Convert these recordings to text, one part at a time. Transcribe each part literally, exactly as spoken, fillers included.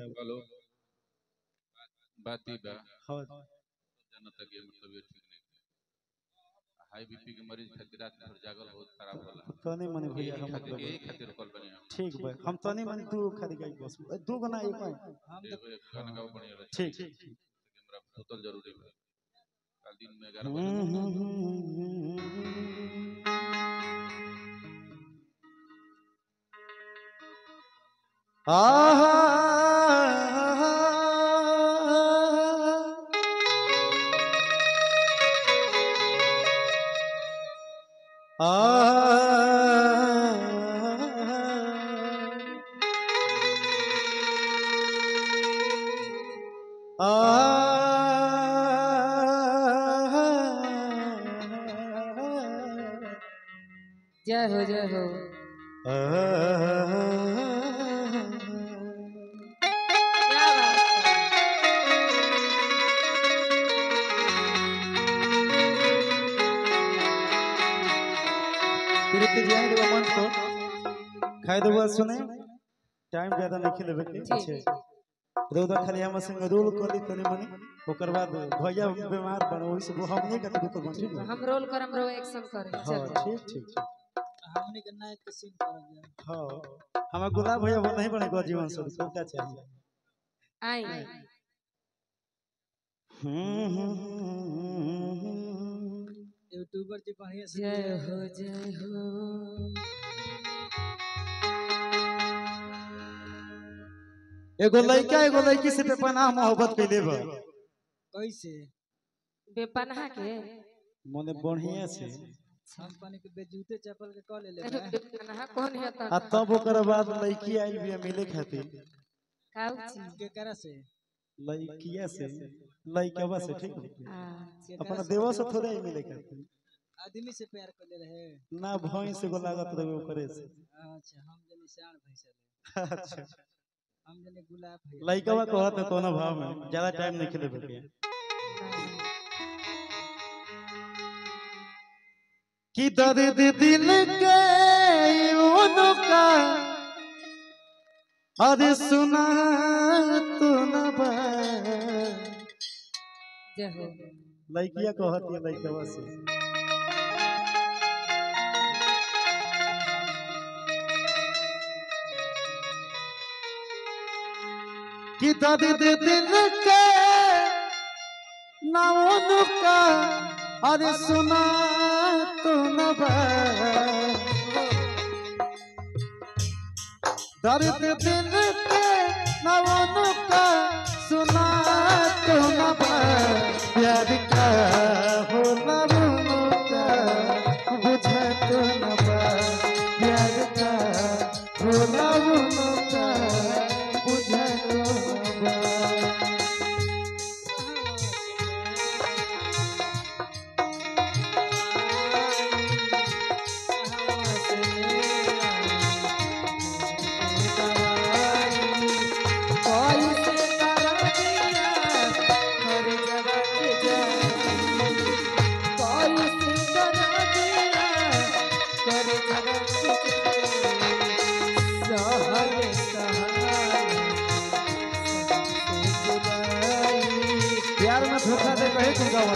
बताओ। हेलो बात ही बा हाँ जनता के तबीयत ठीक नहीं हाई बीपी के मरीज खातिर रात भर जागल बहुत खराब होला तनी मनी भैया हम खातिर यही खातिर कॉल बनी हम ठीक बा हम तनी मनी दू खाली गाई बस दू गना एक है हम एगो एक गाना गाओ बढ़िया रहे ठीक हमरा बोतल जरूरी बा कल दिन में ग्यारह बजे आहा जय हो जय हो क्या बात मन को खाए दो सुने टाइम ज्यादा नहीं खेले के पीछे रोदा खाली हम संग रोल कर दी तनी मनी ओकर बाद भैया बीमार बन ओहि से हमने के दुख बन ठीक हम रोल करम रो एक्शन करे हां ठीक ठीक हमने के नायक के सीन कर दिया हां हम गुलाब भैया वो नहीं बने जीवन से तो क्या चाहिए आई यूट्यूबर जी बढ़िया से जय हो जय हो एगो लड़का एगो लड़की से बेपनाह मोहब्बत कैले बा कैसे बेपनाह के मने बढ़िया से हम पानी के बेजूते चप्पल के कॉल ले ले बेपनाह कौन है त आ तब ओकर बाद लड़की आइल बिया मिले खातिर काउ चीज के करा से लड़किया से लड़कवा से ठीक हां अपना देवा से थोड़े ही मिले खातिर आदमी से प्यार कर ले रहे ना भई से गो लागत रहे ओकरे से अच्छा हम जने शान भैंस अच्छा हम जने गुलाब है लड़कवा कहत है कोनो भाव में ज्यादा टाइम नहीं खेले बके कि दर्द दिल के उनका अरे सुना तो न बा जय हो लड़किया कहत है लड़कवा से कि दर्द दिल के ना उनका अरे सुना तो न बा दर्द दिल के ना उनका सुना तो न बा प्यार का होला उनका बुझा तो न बा प्यार का होला उनका बुझा तो न बा प्यार में धोखा दे कहे तुम गावत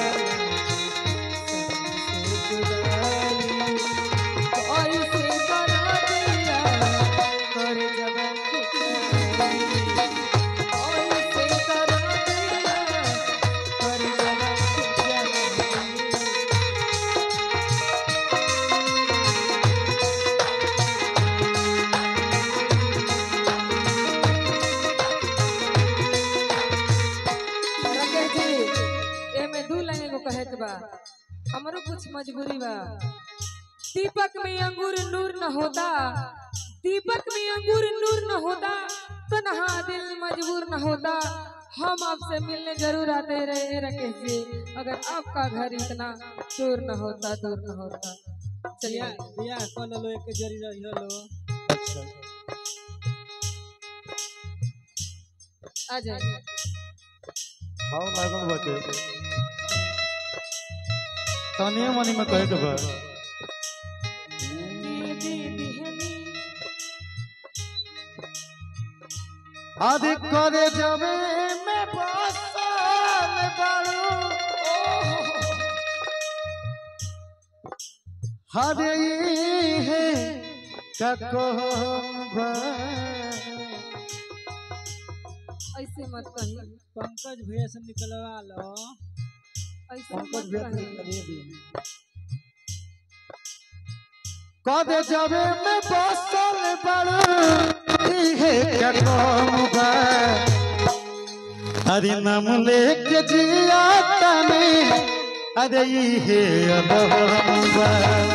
कहे के बा हमरो कुछ मजबूरी बा दीपक में अंगूर नूर न होता दीपक में अंगूर नूर न होता तन्हा दिल मजबूर न होता हम आपसे मिलने जरूर आते रहे राकेश जी अगर आपका घर इतना दूर न होता दूर न होता चलिए बियाह कर लो एक जरी रही लो अच्छा आ जाए हां लागल बाटे तनिए मनी में कहे के बा आदि करे जबे में बसल बारू हरे है कको ऐसे मत कही, पंकज भैया से निकलवा लो। ऐसे पंकज मत भैया कही। निकलिए भी कदे जबे में बसल बारू है कको हरि नाम लेके जिया तने अरे हे अदबा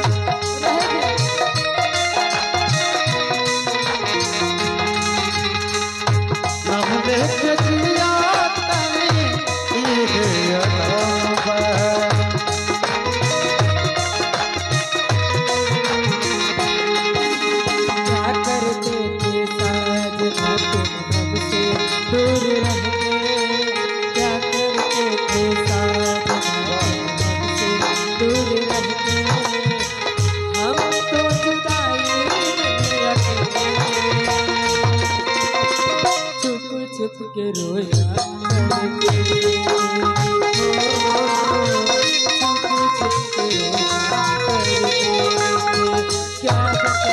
नाम लेके जिया तने हे अदबा क्या करते थे साजना तुम हमसे दूर रह के, क्या करते थे साजना हमसे दूर रह के, हम तो जुदाई में अकेले छुप छुप के रोया करके, छुप छुप के रोया करके, क्या करते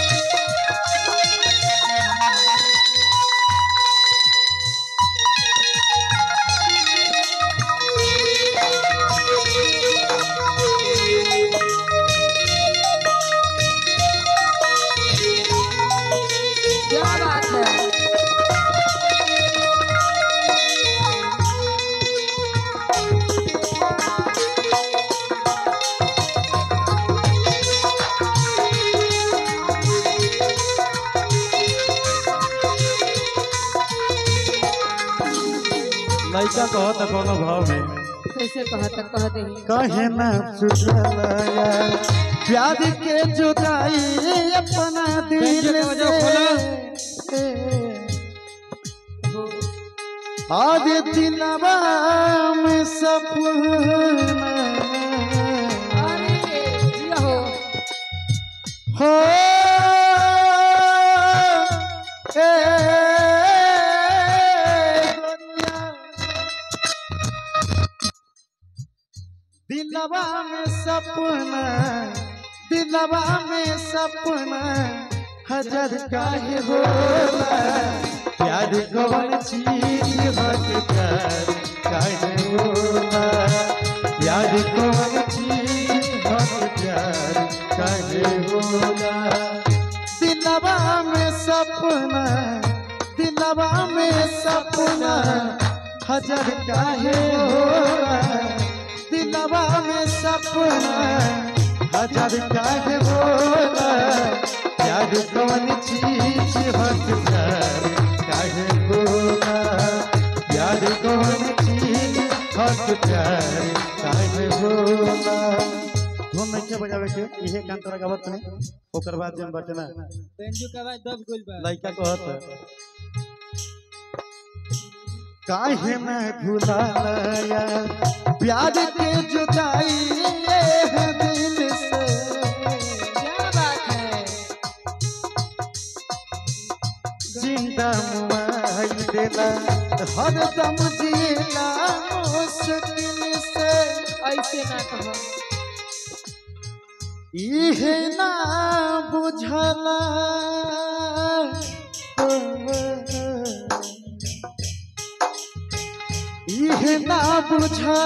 क्या बात है। लड़का कहत कोनो भाव में कैसे कहत कह दे कहे ना सुझलया प्यार के जुदाई अपना दिल से आज दिलवा में सपना अरे जिया हो हो ए दुनिया दिलवा में सपना दिलवा में सपना हजार काहे होला प्यार कौन चीज हकदार काहे होला प्यार कौन चीज हकदार काहे होला दिलवा में सपना दिलवा में सपना हजार काहे होला दिलवा में सपना हजार काहे होला प्यार कौन चीज हकदार काहे होला प्यार कौन चीज हकदार काहे होला धुन नहीं के बजावे के इहे कान तोरा गावत में ओकर बाद जम बटे ना बेंजू का आवाज दब गइल बा। लइका कहत काहे मैं भुलाया प्यार के जुदाई ये है दिल से क्या बात है। जिंदा मुआई देला हर दम जीला मुश्किल से ऐसे ना कहो इहे ना बुझला इहे ना बुझला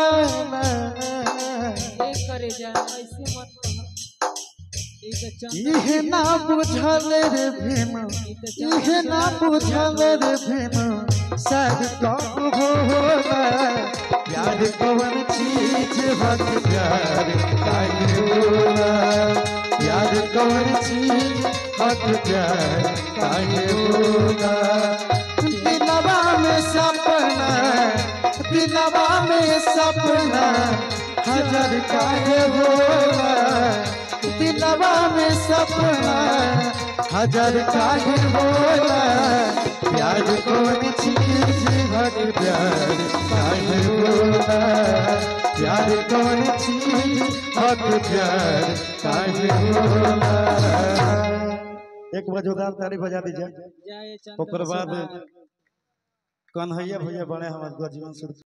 एक करे जा ऐसे मत कहो ई त चंद इहे ना बुझल रे भीम इहे ना बुझल रे भीम सब कब होला प्यार कौन चीज हक प्यार काहे होला प्यार कौन चीज हक प्यार काहे होला दिलवा में सपना दिलवा में सपना हजार काहे होला दिलवा में सपना हजार काहे होला प्यार कौन चीज हक प्यार काहे होला प्यार कौन चीज हक प्यार काहे होला। एक मजेदार ताली बजा दीजिए जाए चंद ओकर बाद मुसलमान। कन्हैया भैया बड़े हमारे जीवन शुरू